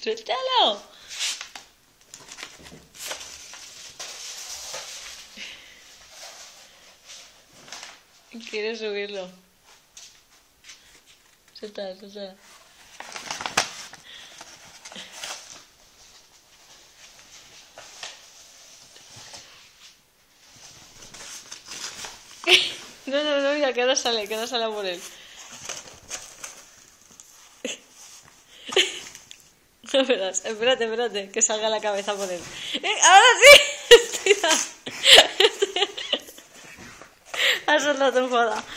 ¡Suéltalo! Quiere subirlo. Suelta. No, mira, que ahora sale a por él. No verás, espérate, que salga la cabeza por él. ¡Ahora sí! Estira. Has soltado tu enfada.